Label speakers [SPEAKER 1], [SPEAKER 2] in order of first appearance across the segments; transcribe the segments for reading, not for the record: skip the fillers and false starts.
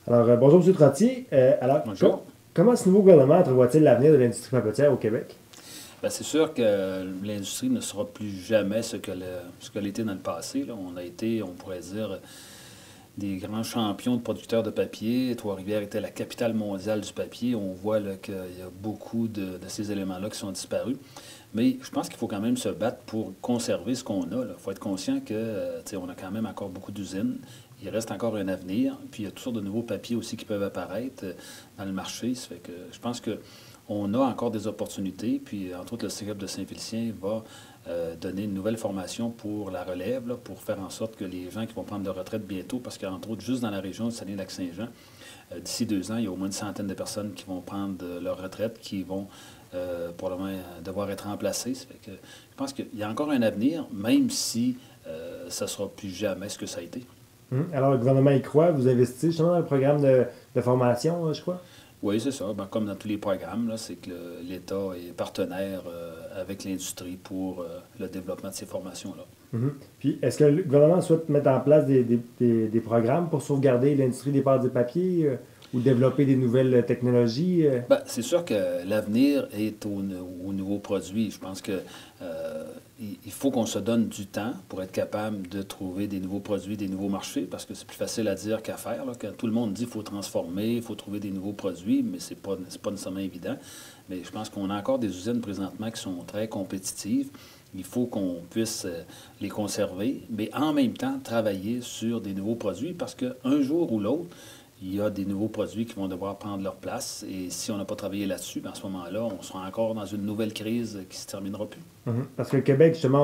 [SPEAKER 1] Alors, bonjour, M. Trottier.
[SPEAKER 2] Bonjour.
[SPEAKER 1] Comment ce nouveau gouvernement entrevoit-il l'avenir de l'industrie papetière au Québec?
[SPEAKER 2] Ben, c'est sûr que l'industrie ne sera plus jamais ce qu'elle était dans le passé, là. On a été, on pourrait dire, des grands champions de producteurs de papier. Trois-Rivières était la capitale mondiale du papier. On voit là, qu'il y a beaucoup de ces éléments-là qui sont disparus. Mais je pense qu'il faut quand même se battre pour conserver ce qu'on a. Il faut être conscient que, tu sais, on a quand même encore beaucoup d'usines. Il reste encore un avenir. Puis il y a toutes sortes de nouveaux papiers aussi qui peuvent apparaître dans le marché. Ça fait que je pense que on a encore des opportunités. Puis, entre autres, le Cégep de Saint-Félicien va donner une nouvelle formation pour la relève, là, pour faire en sorte que les gens qui vont prendre leur retraite bientôt, parce qu'entre autres, juste dans la région de Saguenay-Lac-Saint-Jean, d'ici 2 ans, il y a au moins une centaine de personnes qui vont prendre leur retraite, qui vont probablement devoir être remplacées. Ça fait que je pense qu'il y a encore un avenir, même si ça ne sera plus jamais ce que ça a été.
[SPEAKER 1] Alors, le gouvernement y croit. Vous investissez justement dans le programme de formation, je crois?
[SPEAKER 2] Oui, c'est ça. Ben, comme dans tous les programmes, là, c'est que l'État est partenaire avec l'industrie pour le développement de ces formations-là.
[SPEAKER 1] Puis, est-ce que le gouvernement souhaite mettre en place des programmes pour sauvegarder l'industrie des pâtes de papier ou développer des nouvelles technologies?
[SPEAKER 2] Ben, c'est sûr que l'avenir est aux nouveaux produits. Je pense que il faut qu'on se donne du temps pour être capable de trouver des nouveaux produits, des nouveaux marchés, parce que c'est plus facile à dire qu'à faire, là. Quand tout le monde dit qu'il faut transformer, il faut trouver des nouveaux produits, mais c'est pas nécessairement évident. Mais je pense qu'on a encore des usines présentement qui sont très compétitives. Il faut qu'on puisse les conserver, mais en même temps travailler sur des nouveaux produits, parce qu'un jour ou l'autre, il y a des nouveaux produits qui vont devoir prendre leur place. Et si on n'a pas travaillé là-dessus, ben à ce moment-là, on sera encore dans une nouvelle crise qui ne se terminera plus.
[SPEAKER 1] Parce que le Québec, justement,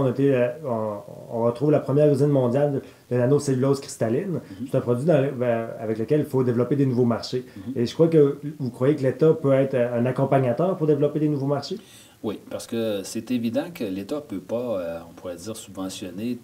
[SPEAKER 1] on retrouve la première usine mondiale de nanocellulose cristalline.
[SPEAKER 2] Mhm.
[SPEAKER 1] C'est un produit avec lequel il faut développer des nouveaux marchés.
[SPEAKER 2] Mhm.
[SPEAKER 1] Et je crois que vous croyez que l'État peut être un accompagnateur pour développer des nouveaux marchés?
[SPEAKER 2] Oui, parce que c'est évident que l'État ne peut pas, on pourrait dire, subventionner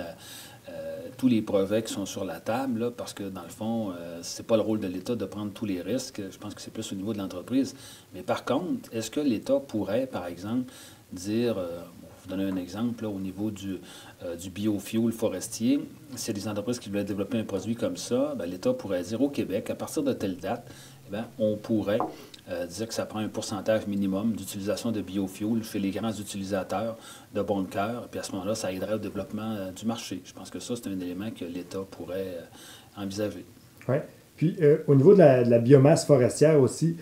[SPEAKER 2] tous les projets qui sont sur la table, là, parce que dans le fond, c'est pas le rôle de l'État de prendre tous les risques. Je pense que c'est plus au niveau de l'entreprise. Mais par contre, est-ce que l'État pourrait, par exemple, dire, vous donner un exemple, là, au niveau du biofuel forestier, s'il y a des entreprises qui veulent développer un produit comme ça, ben, l'État pourrait dire au Québec, à partir de telle date, eh bien, on pourrait dire que ça prend un pourcentage minimum d'utilisation de biofuel chez les grands utilisateurs de bon cœur. Puis à ce moment-là, ça aiderait au développement du marché. Je pense que ça, c'est un élément que l'État pourrait envisager.
[SPEAKER 1] Oui. Puis, au niveau de la biomasse forestière aussi,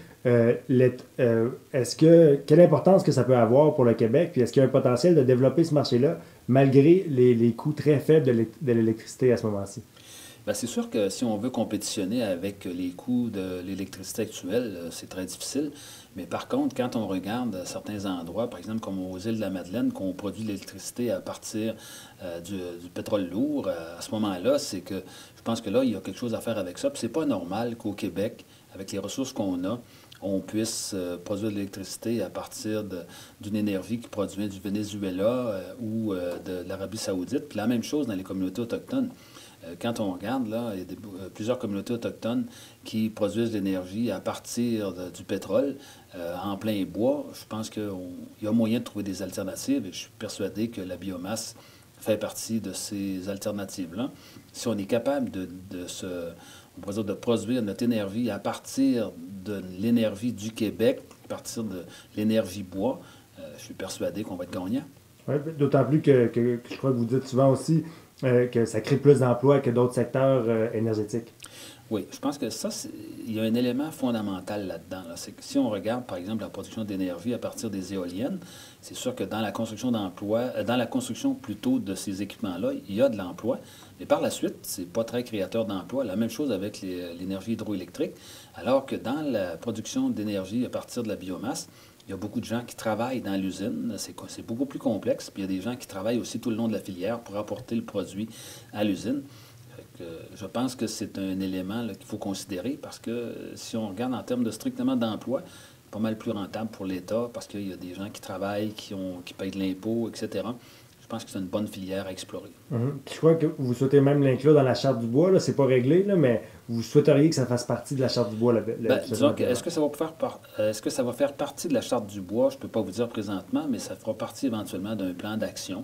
[SPEAKER 1] quelle importance que ça peut avoir pour le Québec? Puis, est-ce qu'il y a un potentiel de développer ce marché-là malgré les coûts très faibles de l'électricité à ce moment-ci?
[SPEAKER 2] Bien, c'est sûr que si on veut compétitionner avec les coûts de l'électricité actuelle, c'est très difficile. Mais par contre, quand on regarde certains endroits, par exemple comme aux îles de la Madeleine, qu'on produit de l'électricité à partir du pétrole lourd, à ce moment-là, c'est que je pense que là, il y a quelque chose à faire avec ça. Puis c'est pas normal qu'au Québec, avec les ressources qu'on a, on puisse produire de l'électricité à partir d'une énergie qui provient du Venezuela ou de l'Arabie saoudite. Puis la même chose dans les communautés autochtones. Quand on regarde, là, il y a plusieurs communautés autochtones qui produisent de l'énergie à partir du pétrole en plein bois. Je pense qu'il y a moyen de trouver des alternatives et je suis persuadé que la biomasse fait partie de ces alternatives-là. Si on est capable on pourrait dire de produire notre énergie à partir de l'énergie du Québec, à partir de l'énergie bois, je suis persuadé qu'on va être gagnant.
[SPEAKER 1] Oui, d'autant plus que je crois que vous dites souvent aussi que ça crée plus d'emplois que d'autres secteurs énergétiques.
[SPEAKER 2] Oui, je pense que ça, il y a un élément fondamental là-dedans, là. C'est que si on regarde, par exemple, la production d'énergie à partir des éoliennes, c'est sûr que dans la construction d'emplois, dans la construction plutôt de ces équipements-là, il y a de l'emploi, mais par la suite, c'est pas très créateur d'emplois. La même chose avec l'énergie hydroélectrique, alors que dans la production d'énergie à partir de la biomasse, il y a beaucoup de gens qui travaillent dans l'usine. C'est beaucoup plus complexe. Puis il y a des gens qui travaillent aussi tout le long de la filière pour apporter le produit à l'usine. Je pense que c'est un élément qu'il faut considérer parce que si on regarde en termes de strictement d'emploi, c'est pas mal plus rentable pour l'État parce qu'il y a des gens qui travaillent, qui payent de l'impôt, etc. Je pense que c'est une bonne filière à explorer.
[SPEAKER 1] Je crois que vous souhaitez même l'inclure dans la charte du bois. Là, c'est pas réglé, là, mais vous souhaiteriez que ça fasse partie de la Charte du bois?
[SPEAKER 2] Disons que, est-ce que ça va faire partie de la Charte du bois? Je ne peux pas vous dire présentement, mais ça fera partie éventuellement d'un plan d'action.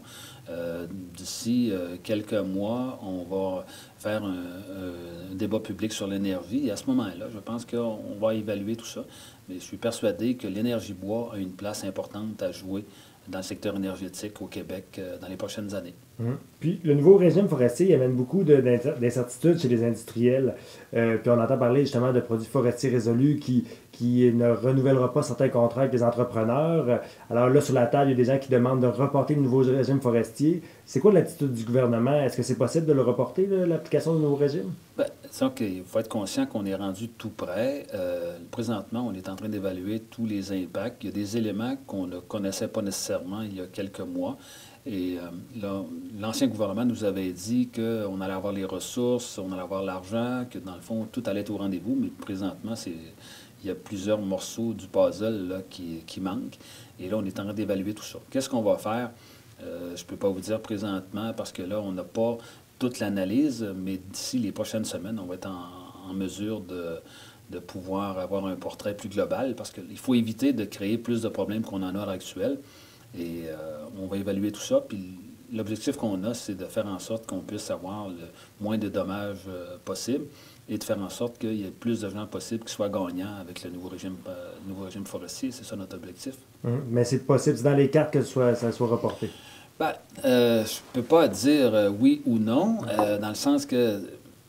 [SPEAKER 2] D'ici quelques mois, on va faire un débat public sur l'énergie. Et à ce moment-là, je pense qu'on va évaluer tout ça. Mais je suis persuadé que l'énergie bois a une place importante à jouer dans le secteur énergétique au Québec dans les prochaines années.
[SPEAKER 1] Puis le nouveau régime forestier il amène beaucoup d'incertitudes chez les industriels. Puis on entend parler justement de produits forestiers résolus qui ne renouvellera pas certains contrats avec les entrepreneurs. Alors là, sur la table, il y a des gens qui demandent de reporter le nouveau régime forestier. C'est quoi l'attitude du gouvernement? Est-ce que c'est possible de le reporter, l'application du nouveau régime?
[SPEAKER 2] Disons qu'il faut être conscient qu'on est rendu tout près. Présentement, on est en train d'évaluer tous les impacts. Il y a des éléments qu'on ne connaissait pas nécessairement il y a quelques mois. Et l'ancien gouvernement nous avait dit qu'on allait avoir les ressources, on allait avoir l'argent, que dans le fond, tout allait être au rendez-vous. Mais présentement, il y a plusieurs morceaux du puzzle là, qui manquent. Et là, on est en train d'évaluer tout ça. Qu'est-ce qu'on va faire? Je ne peux pas vous dire présentement parce que là, on n'a pas toute l'analyse, mais d'ici les prochaines semaines, on va être en mesure de pouvoir avoir un portrait plus global parce qu'il faut éviter de créer plus de problèmes qu'on en a à l'heure actuelle. Et on va évaluer tout ça. Puis l'objectif qu'on a, c'est de faire en sorte qu'on puisse avoir le moins de dommages possible et de faire en sorte qu'il y ait plus de gens possible qui soient gagnants avec le nouveau régime forestier. C'est ça notre objectif.
[SPEAKER 1] Mais c'est possible, c'est dans les cartes que ça soit reporté.
[SPEAKER 2] Je ne peux pas dire oui ou non, dans le sens que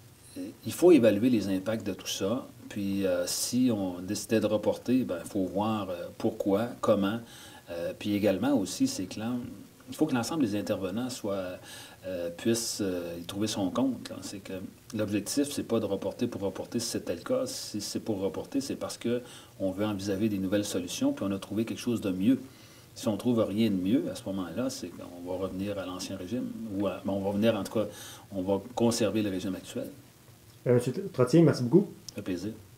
[SPEAKER 2] il faut évaluer les impacts de tout ça. Puis si on décidait de reporter, il faut voir pourquoi, comment. Puis également aussi, c'est que il faut que l'ensemble des intervenants puissent y trouver son compte. C'est que l'objectif, c'est pas de reporter pour reporter si c'était le cas. Si c'est pour reporter, c'est parce qu'on veut envisager des nouvelles solutions, puis on a trouvé quelque chose de mieux. Si on ne trouve rien de mieux, à ce moment-là, c'est qu'on va revenir à l'ancien régime. On va revenir, en tout cas, on va conserver le régime actuel.
[SPEAKER 1] M. Trottier, merci beaucoup.
[SPEAKER 2] Ça fait plaisir.